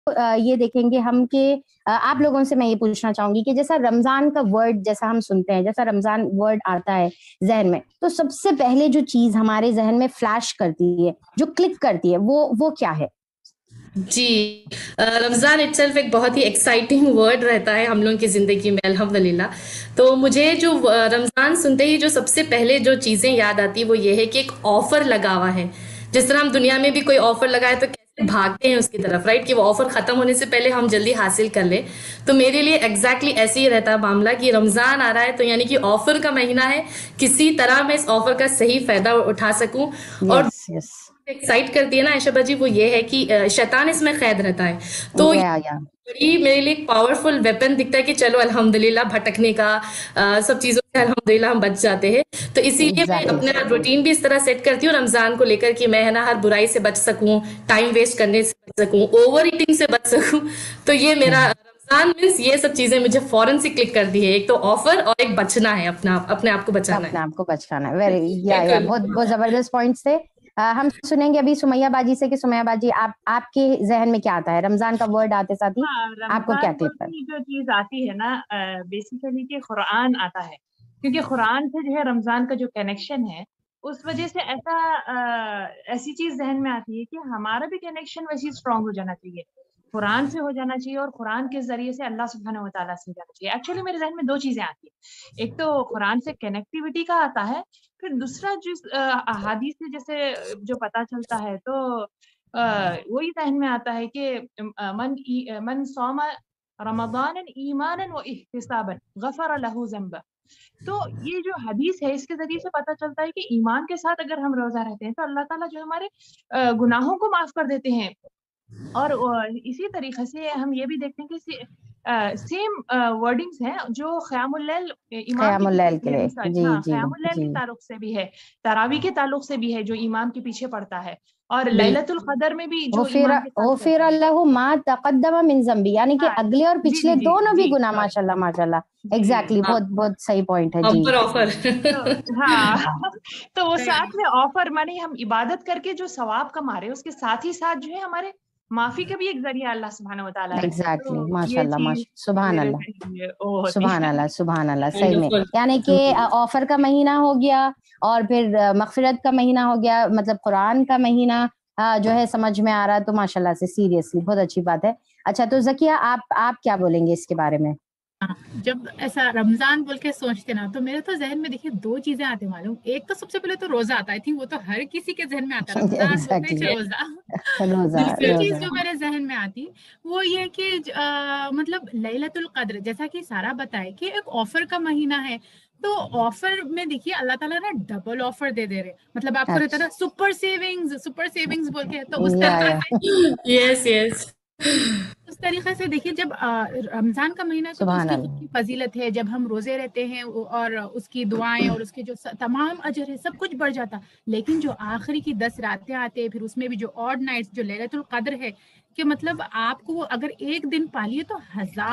یہ دیکھیں گے ہم کہ آپ لوگوں سے میں یہ پوچھنا چاہوں گی کہ جیسا رمضان کا ورڈ جیسا ہم سنتے ہیں، جیسا رمضان ورڈ آتا ہے ذہن میں، تو سب سے پہلے جو چیز ہمارے ذہن میں فلیش کرتی ہے، جو کلک کرتی ہے، وہ کیا ہے؟ جی، رمضان اٹ سیلف ایک بہت ہی ایکسائٹنگ ورڈ رہتا ہے ہم لوگوں کی زندگی میں الحمدللہ. تو مجھے جو رمضان سنتے ہی جو سب سے پہلے جو چیزیں یاد آتی وہ یہ ہے کہ ایک آفر لگا ہوا ہے. جس طرح ہم دنیا میں بھی کوئی آفر لگائے تو کیسے بھاگتے ہیں اس کی طرف، رائٹ، کہ وہ آفر ختم ہونے سے پہلے ہم جلدی حاصل کر لیں. تو میرے لیے ایگزیکٹلی ایسے ہی رہتا ہے معاملہ کہ رمضان آ رہا ہے تو یعنی کہ آفر کا مہینہ ہے، کسی طرح میں اس آفر کا صحیح فائدہ اٹھا سکوں. اور یس یس. ایکسائٹ کرتی ہے نا عائشہ باجی وہ یہ ہے کہ شیطان اس میں قید رہتا ہے. تو یا بڑی میرے لیے ایک پاورفل ویپن دکھتا ہے کہ چلو الحمدللہ بھٹکنے کا سب چیزوں سے الحمدللہ ہم بچ جاتے ہیں. تو اسی لیے میں ایگزیکٹلی. اپنا روٹین بھی اس طرح سیٹ کرتی ہوں رمضان کو لے کر کہ میں ہے نا ہر برائی سے بچ سکوں، ٹائم ویسٹ کرنے سے بچ سکوں، اوور ایٹنگ سے بچ سکوں. تو یہ میرا رمضان مینس یہ سب چیزیں مجھے فوراً سے کلک کر دی ہے. ایک تو آفر اور ایک بچنا ہے، اپنے آپ کو بچانا اپنے ہے. آپ کو بچانا ہے. ویری یا بالکل. بہت بہت زبردست پوائنٹس تھے. ہم سنیں گے ابھی سمیہ باجی سے کہ سمیہ باجی آپ کے ذہن میں کیا آتا ہے رمضان کا ورڈ آتے ساتھ ہی ہاں، آپ کو کیا رمضان کلک کی جو چیز آتی ہے نا بیسیکلی کہ قرآن آتا ہے، کیونکہ قرآن سے جو ہے رمضان کا جو کنیکشن ہے اس وجہ سے ایسی چیز ذہن میں آتی ہے کہ ہمارا بھی کنیکشن ویسی اسٹرانگ ہو جانا چاہیے، قرآن سے ہو جانا چاہیے، اور قرآن کے ذریعے سے اللہ سبحانہ و تعالیٰ سے ہو جانا چاہیے. ایکچولی میرے ذہن میں دو چیزیں آتی ہیں، ایک تو قرآن سے کنیکٹیوٹی کا آتا ہے، پھر دوسرا جس احادیث سے جیسے جو پتہ چلتا ہے تو وہی ذہن میں آتا ہے کہ من صام رمضان ایمانا و احتسابا غفر له ذنبا. تو یہ جو حدیث ہے اس کے ذریعے سے پتہ چلتا ہے کہ ایمان کے ساتھ اگر ہم روزہ رہتے ہیں تو اللہ تعالیٰ جو ہمارے گناہوں کو معاف کر دیتے ہیں. اور اسی طریقے سے ہم یہ بھی دیکھتے ہیں کہ سیم ورڈنگز ہیں جو قیام اللیل ایمان قیام کے اللیل کے پیچھے لیے. بھی، جی ہاں جی قیام اللیل جی کے تعلق سے بھی ہے، تراویح کے تعلق سے بھی ہے جو ایمان کے پیچھے پڑتا ہے، اور بالکل. لیلۃ القدر میں بھی جو غفر ایمان کے ساتھ غفر چلتا ہے. اللہ ما تقدم من ذنبی، یعنی کہ ہاں اگلے اور جی پچھلے جی جی دونوں جی بھی گناہ. سوری، ماشاء اللہ ماشاء اللہ. جی ایگزیکٹلی. ہاں، بہت بہت صحیح پوائنٹ ہے. جی بمپر آفر. تو ہاں تو وہ ساتھ میں آفر مانی ہم عبادت کر کے جو ثواب کما رہے اس کے ساتھ ہی ساتھ جو ہے ہمارے معافی کا بھی ایک ذریعہ اللہ سبحانہ و تعالیٰ ہے. ایگزیکٹلی. تو ماشاء یہ اللہ چیز سبحان میرے اللہ ذہن میں وہ ہوتی سبحان ہے. اللہ سبحان اللہ. صحیح میں ونڈرفل. یعنی کہ آفر کا مہینہ ہو گیا اور پھر مغفرت کا مہینہ ہو گیا، مطلب قرآن کا مہینہ جو ہے سمجھ میں آ رہا ہے. تو ماشاء اللہ سے سیریسلی بہت اچھی بات ہے. اچھا تو ذکیہ آپ کیا بولیں گے اس کے بارے میں؟ جب ایسا رمضان بول کے سوچتے نا تو میرے تو ذہن میں دیکھیے دو چیزیں آتی معلوم. ایک تو سب سے پہلے تو روزہ آتا ہے، وہ تو ہر کسی کے ذہن میں آتا ہے، رمضان بولتے ایگزیکٹلی. ہی روزہ. روزہ دوسری چیز روزہ. جو میرے ذہن میں آتی وہ یہ کہ مطلب لیلۃ القدر، جیسا کہ سارا بتائے کہ ایک آفر کا مہینہ ہے. تو آفر میں دیکھیے اللہ تعالیٰ نا ڈبل آفر دے رہے، مطلب آپ کو رہتا نا اچھا. سپر سیونگز بول کے، تو اس طریقے یا سے یس یس. اس طریقے سے دیکھیے جب رمضان کا مہینہ ہے تو اس سبحان کی خود اللہ. کی فضیلت ہے. جب ہم روزے رہتے ہیں اور اس کی دعائیں اور اس کے جو تمام اجر ہے سب کچھ بڑھ جاتا. لیکن جو آخری کی 10 راتیں آتے ہیں، پھر اس میں بھی جو آڈ نائٹس جو لیلۃ القدر ہے، کہ مطلب آپ کو اگر ایک دن پالیے تو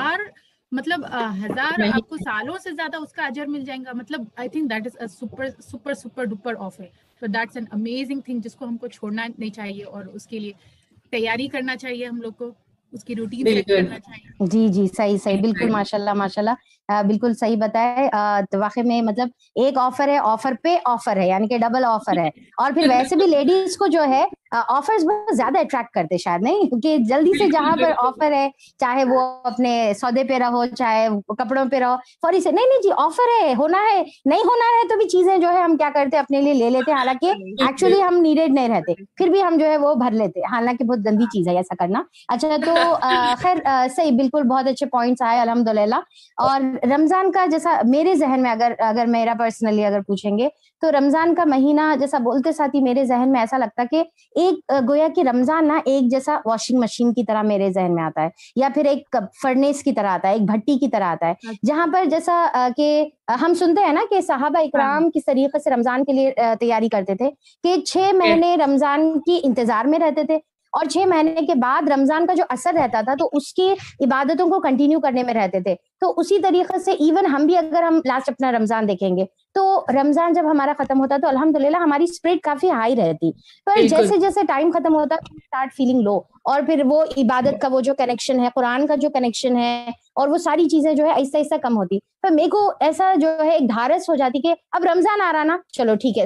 ہزار نہیں. آپ کو سالوں سے زیادہ اس کا اجر مل جائے گا. مطلب I think that is super super super duper offer. تو دیٹس این امیزنگ تھنگ جس کو ہم کو چھوڑنا نہیں چاہیے، اور اس کے لیے تیاری کرنا چاہیے ہم لوگ کو، اس کی روٹین سیٹ بالکل. کرنا چاہیے. جی جی صحیح بالکل. ماشاء اللہ ماشاء اللہ. بالکل صحیح بتائے. تو واقعی میں مطلب ایک آفر ہے، آفر پہ آفر ہے، یعنی کہ ڈبل آفر ہے. اور پھر ویسے بھی لیڈیز کو جو ہے آفرز بہت زیادہ اٹریکٹ کرتے شاید نہیں، کیونکہ جلدی سے جہاں پر آفر ہے، چاہے وہ اپنے سودے پہ رہو چاہے کپڑوں پہ رہو، فوری سے نہیں جی آفر ہے، ہونا ہے، نہیں ہونا ہے، تو بھی چیزیں جو ہے ہم کیا کرتے ہیں اپنے لیے لے لیتے ہیں، حالانکہ ایکچولی ہم نیڈیڈ نہیں رہتے، پھر بھی ہم جو ہے وہ بھر لیتے، حالانکہ بہت گندی چیز ہے ایسا کرنا. اچھا تو خیر صحیح بالکل بہت اچھے پوائنٹس آئے الحمدللہ. اور رمضان کا جیسا میرے ذہن میں اگر میرا پرسنلی اگر پوچھیں گے تو رمضان کا مہینہ جیسا بولتے ساتھ ہی میرے ذہن میں ایسا لگتا کہ ایک گویا کہ رمضان نا ایک جیسا واشنگ مشین کی طرح میرے ذہن میں آتا ہے، یا پھر ایک فرنیس کی طرح آتا ہے، ایک بھٹی کی طرح آتا ہے، جہاں پر جیسا کہ ہم سنتے ہیں نا کہ صحابہ اکرام کس طریقے سے رمضان کے لیے تیاری کرتے تھے کہ 6 مہینے رمضان کی انتظار میں رہتے تھے، اور 6 مہینے کے بعد رمضان کا جو اثر رہتا تھا تو اس کی عبادتوں کو کنٹینیو کرنے میں رہتے تھے. تو اسی طریقے سے ایون ہم بھی اگر ہم لاسٹ اپنا رمضان دیکھیں گے تو رمضان جب ہمارا ختم ہوتا تو الحمدللہ ہماری اسپرٹ کافی ہائی رہتی, پر جیسے جیسے ٹائم ختم ہوتا اسٹارٹ فیلنگ لو, اور پھر وہ عبادت کا وہ جو کنیکشن ہے, قرآن کا جو کنیکشن ہے, اور وہ ساری چیزیں جو ہے آہستہ آہستہ کم ہوتی. تو میرے کو ایسا جو ہے ایک دھارس ہو جاتی کہ اب رمضان آ رہا نا, چلو ٹھیک ہے,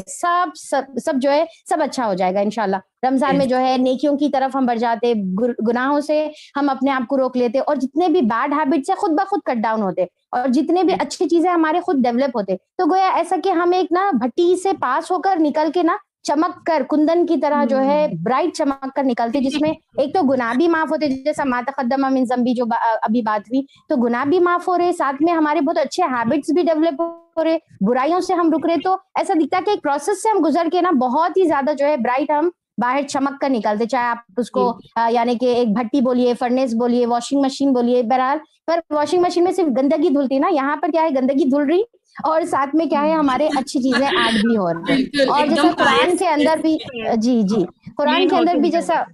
سب جو ہے سب اچھا ہو جائے گا انشاءاللہ. رمضان میں جو ہے نیکیوں کی طرف ہم بڑھ جاتے, گناہوں سے ہم اپنے آپ کو روک لیتے, اور جتنے بھی بیڈ ہیبٹس ہیں خود بخود کٹ ڈاؤن ہوتے, اور جتنے بھی اچھی چیزیں ہمارے خود ڈیولپ ہوتے. تو گویا ایسا کہ ہم ایک نا بھٹی سے پاس ہو کر نکل کے نا چمک کر کندن کی طرح جو ہے برائٹ چمک کر نکلتے, جس میں ایک تو گناہ بھی معاف ہوتے, جیسا ما تقدم من ذنبی جو ابھی بات ہوئی, تو گناہ بھی معاف ہو رہے, ساتھ میں ہمارے بہت اچھے ہیبٹس بھی ڈیولپ ہو رہے, برائیوں سے ہم رک رہے. تو ایسا دکھتا ہے کہ ایک پروسیس سے ہم گزر کے نا بہت ہی زیادہ جو ہے برائٹ ہم باہر چمک کر نکلتے, چاہے آپ اس کو یعنی کہ ایک بھٹی بولیے, فرنیس بولیے, واشنگ مشین بولیے, بہرحال. پر واشنگ مشین میں صرف گندگی دھلتی نا, یہاں پر کیا ہے گندگی دھل رہی اور ساتھ میں کیا ہے ہمارے اچھی چیزیں ایڈ بھی ہو رہی ہیں. اور جیسا قرآن کے اندر بھی جی قرآن کے اندر بھی جیسا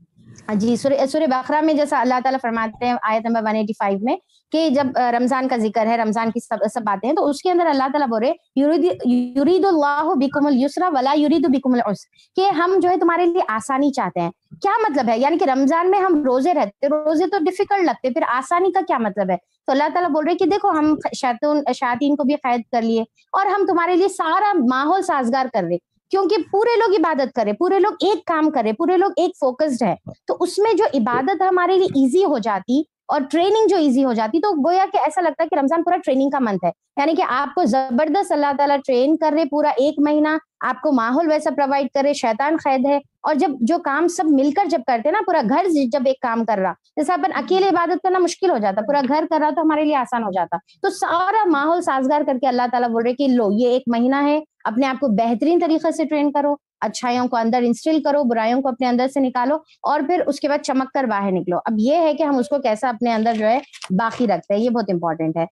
جی سورہ بقرہ میں جیسا اللہ تعالیٰ فرماتے ہیں آیت نمبر 185 میں کہ جب رمضان کا ذکر ہے, رمضان کی سب باتیں ہیں, تو اس کے اندر اللہ تعالیٰ بول رہے یرید اللہ بکم اليسر ولا یرید بکم العسر, کہ ہم جو ہے تمہارے لیے آسانی چاہتے ہیں. کیا مطلب ہے, یعنی کہ رمضان میں ہم روزے رہتے, روزے تو ڈیفیکلٹ لگتے, پھر آسانی کا کیا مطلب ہے؟ تو اللہ تعالیٰ بول رہے کہ دیکھو ہم شیاطین کو بھی قید کر لیے, اور ہم تمہارے لیے سارا ماحول سازگار کر رہے, کیونکہ پورے لوگ عبادت کرے, پورے لوگ ایک کام کرے, پورے لوگ ایک فوکسڈ ہے. تو اس میں جو عبادت ہمارے لیے ایزی ہو جاتی اور ٹریننگ جو ایزی ہو جاتی, تو گویا کہ ایسا لگتا ہے کہ رمضان پورا ٹریننگ کا منتھ ہے. یعنی کہ آپ کو زبردست اللہ تعالیٰ ٹرین کر رہے, پورا ایک مہینہ آپ کو ماحول ویسا پرووائڈ کرے, شیطان قید ہے. اور جب جو کام سب مل کر جب کرتے نا, پورا گھر جب ایک کام کر رہا, جیسے اپن اکیلے عبادت کرنا مشکل ہو جاتا, پورا گھر کر رہا تو ہمارے لیے آسان ہو جاتا. تو سارا ماحول سازگار کر کے اللہ تعالیٰ بول رہے کہ لو یہ ایک مہینہ ہے, اپنے آپ کو بہترین طریقے سے ٹرین کرو, اچھائیوں کو اندر انسٹل کرو, برائیوں کو اپنے اندر سے نکالو, اور پھر اس کے بعد چمک کر باہر نکلو. اب یہ ہے کہ ہم اس کو کیسا اپنے اندر جو ہے باقی رکھتے ہیں, یہ بہت امپورٹنٹ ہے.